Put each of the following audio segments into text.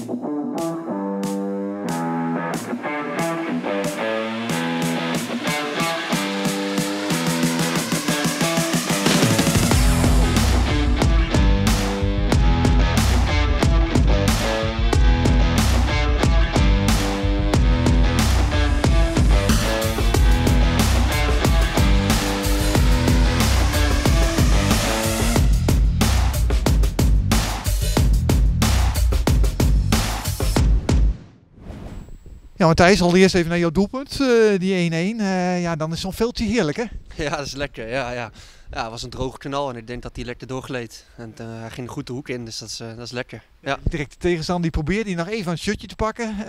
Ja, Matthijs, allereerst even naar jouw doelpunt, die 1-1. Ja, dan is zo'n veldje heerlijk, hè? Ja, dat is lekker. Ja, het was een droge knal en ik denk dat hij lekker doorgleed. En hij ging goed de hoek in, dus dat is lekker. Ja. Direct de tegenstander die probeerde die nog even een shotje te pakken.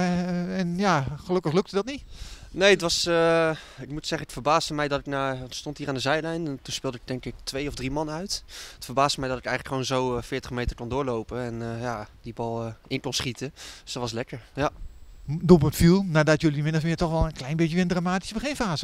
En ja, gelukkig lukte dat niet. Nee, het was, ik moet zeggen, het verbaasde mij dat ik stond hier aan de zijlijn en toen speelde ik denk ik 2 of 3 man uit. Het verbaasde mij dat ik eigenlijk gewoon zo 40 meter kon doorlopen en die bal in kon schieten. Dus dat was lekker, ja. Doelpunt viel nadat jullie min of meer toch wel een klein beetje een dramatische beginfase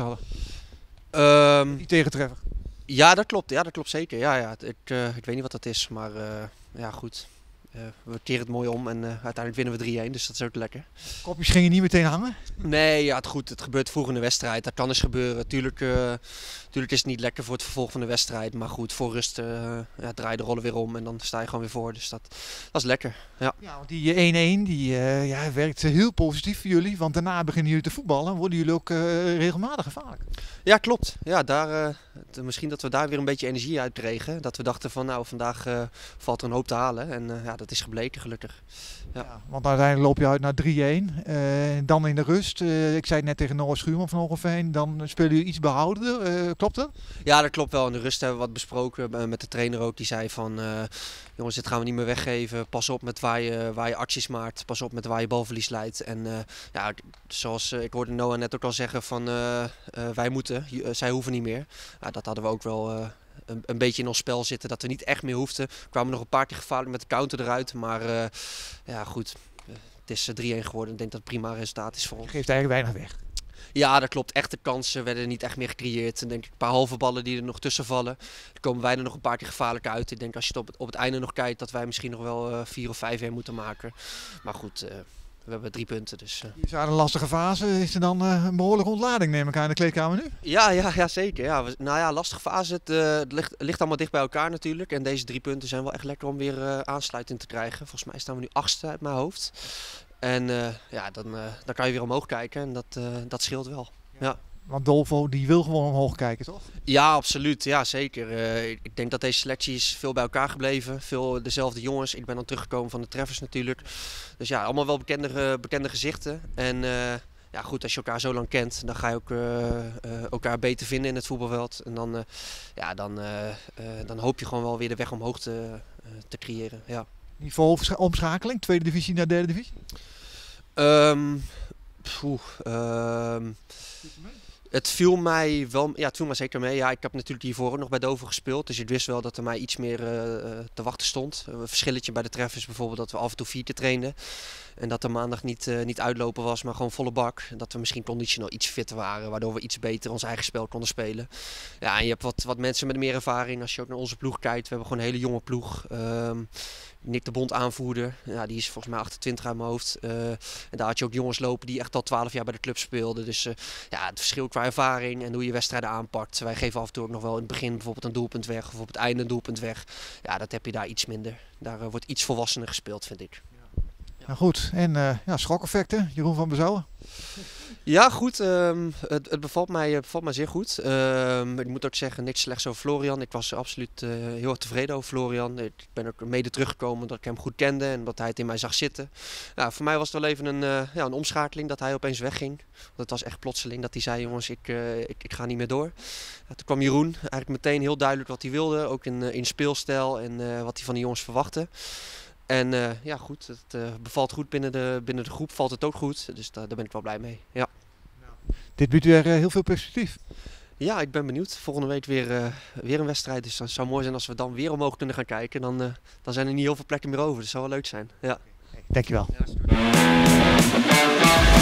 hadden. Die tegentreffer. Ja, dat klopt zeker. Ja. Ik weet niet wat dat is, maar ja goed. We keren het mooi om en uiteindelijk winnen we 3-1, dus dat is ook lekker. Kopjes gingen niet meteen hangen? Nee, ja, het gebeurt vroeg in de wedstrijd. Dat kan eens gebeuren. Tuurlijk is het niet lekker voor het vervolg van de wedstrijd. Maar goed, voor rust draai de rollen weer om en dan sta je gewoon weer voor. Dus dat is lekker. Ja, want die 1-1 die werkt heel positief voor jullie. Want daarna beginnen jullie te voetballen en worden jullie ook regelmatig gevaarlijk. Ja, klopt. Ja, misschien dat we daar weer een beetje energie uit kregen. Dat we dachten van nou, vandaag valt er een hoop te halen. En dat is gebleken gelukkig. Ja. Want uiteindelijk loop je uit naar 3-1. Dan in de rust. Ik zei het net tegen Noah Schuurman van Hogeveen. Dan spelen jullie iets behouden. Klopt dat? Ja, dat klopt wel. In de rust hebben we wat besproken met de trainer ook. Die zei van jongens, dit gaan we niet meer weggeven. Pas op met waar je acties maakt. Pas op met waar je balverlies leidt. En zoals ik hoorde Noah net ook al zeggen van wij moeten. Zij hoeven niet meer. Dat hadden we ook wel een beetje in ons spel zitten. Dat we niet echt meer hoefden. We kwamen nog een paar keer gevaarlijk met de counter eruit. Maar ja goed, het is 3-1 geworden. Ik denk dat het prima resultaat is voor ons. Geeft eigenlijk weinig weg. Ja, dat klopt. Echte kansen werden niet echt meer gecreëerd. En denk ik een paar halve ballen die er nog tussen vallen. Dan komen wij er nog een paar keer gevaarlijk uit. Ik denk als je het op het einde nog kijkt dat wij misschien nog wel 4 of 5-1 moeten maken. Maar goed, we hebben 3 punten. Dus, Je zou een lastige fase. Is er dan een behoorlijke ontlading neem ik aan in de kleedkamer nu? Ja, zeker. Ja, lastige fase. Het ligt allemaal dicht bij elkaar natuurlijk. En deze 3 punten zijn wel echt lekker om weer aansluiting te krijgen. Volgens mij staan we nu 8e uit mijn hoofd. En dan kan je weer omhoog kijken en dat scheelt wel. Ja. Want Dolvo die wil gewoon omhoog kijken, toch? Ja, absoluut. Ja, zeker. Ik denk dat deze selectie is veel bij elkaar gebleven. Veel dezelfde jongens. Ik ben dan teruggekomen van de treffers natuurlijk. Dus ja, allemaal wel bekende gezichten. En ja, goed, als je elkaar zo lang kent, dan ga je ook elkaar beter vinden in het voetbalveld. En dan hoop je gewoon wel weer de weg omhoog te creëren. Ja. Niveau omschakeling, tweede divisie naar derde divisie? Het viel mij zeker mee. Ja, ik heb natuurlijk hiervoor ook nog bij Dover gespeeld. Dus ik wist wel dat er mij iets meer te wachten stond. Een verschilletje bij de treffers bijvoorbeeld dat we af en toe 4 trainden. En dat de maandag niet uitlopen was, maar gewoon volle bak. Dat we misschien conditioneel iets fitter waren, waardoor we iets beter ons eigen spel konden spelen. Ja, en je hebt wat mensen met meer ervaring. Als je ook naar onze ploeg kijkt, we hebben gewoon een hele jonge ploeg. Nick de Bond aanvoerder, ja, die is volgens mij 28 uit mijn hoofd. En daar had je ook jongens lopen die echt al 12 jaar bij de club speelden. Dus het verschil qua ervaring en hoe je wedstrijden aanpakt. Wij geven af en toe ook nog wel in het begin bijvoorbeeld een doelpunt weg of op het einde een doelpunt weg. Ja, dat heb je daar iets minder. Daar wordt iets volwassener gespeeld, vind ik. Nou goed, en schokeffecten, Jeroen van Bezouwen? Ja, goed. Het bevalt mij zeer goed. Ik moet ook zeggen, niks slechts over Florian. Ik was absoluut heel erg tevreden over Florian. Ik ben ook mede teruggekomen omdat ik hem goed kende en dat hij het in mij zag zitten. Ja, voor mij was het wel even een omschakeling dat hij opeens wegging. Want het was echt plotseling dat hij zei, jongens, ik ga niet meer door. Ja, toen kwam Jeroen, eigenlijk meteen heel duidelijk wat hij wilde. Ook in speelstijl en wat hij van de jongens verwachtte. En ja goed, het bevalt goed binnen de groep, valt het ook goed. Dus daar ben ik wel blij mee. Ja. Dit biedt weer heel veel perspectief. Ja, ik ben benieuwd. Volgende week weer een wedstrijd. Dus het zou mooi zijn als we dan weer omhoog kunnen gaan kijken. Dan zijn er niet heel veel plekken meer over. Dus dat zou wel leuk zijn. Ja. Dankjewel. Ja,